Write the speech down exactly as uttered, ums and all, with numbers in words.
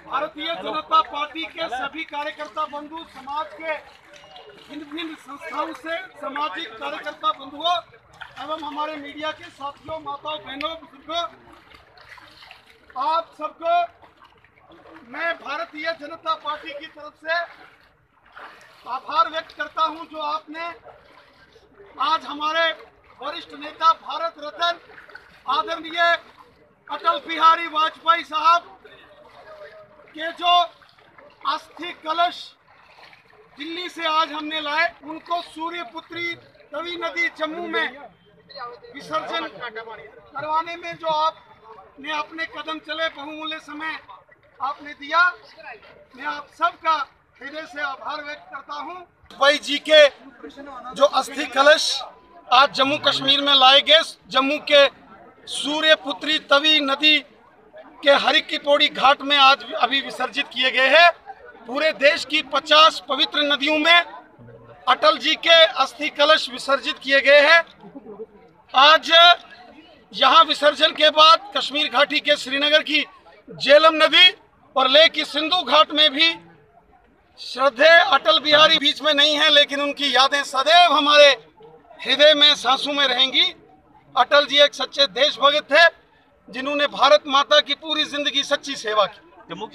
Bharatiya Janata party के सभी कार्यकर्ता बंधु, समाज के भिन्न भिन्न संस्थाओं से सामाजिक कार्यकर्ता बंधुओं एवं हमारे मीडिया के साथियों, माताओं, बहनों, बुजुर्गों, आप सबको मैं भारतीय जनता पार्टी की तरफ से आभार व्यक्त करता हूं जो आपने आज हमारे वरिष्ठ नेता भारत रत्न आदरणीय अटल बिहारी वाजपेयी साहब के जो अस्थि कलश दिल्ली से आज हमने लाए, उनको सूर्यपुत्री तवी नदी जम्मू में विसर्जन करवाने में जो आपने अपने कदम चले, बहुमूल्य समय आपने दिया, मैं आप सबका हृदय से आभार व्यक्त करता हूं। भाई जी के जो अस्थि कलश आज जम्मू कश्मीर में लाए गए, जम्मू के सूर्यपुत्री तवी नदी के हरि की पौड़ी घाट में आज अभी विसर्जित किए गए हैं। पूरे देश की पचास पवित्र नदियों में अटल जी के अस्थि कलश विसर्जित किए गए हैं। आज यहाँ विसर्जन के बाद कश्मीर घाटी के श्रीनगर की झेलम नदी और लेह की सिंधु घाट में भी श्रद्धेय अटल बिहारी बीच में नहीं है, लेकिन उनकी यादें सदैव हमारे हृदय में, सांसों में रहेंगी। अटल जी एक सच्चे देशभक्त थे जिन्होंने भारत माता की पूरी जिंदगी सच्ची सेवा की।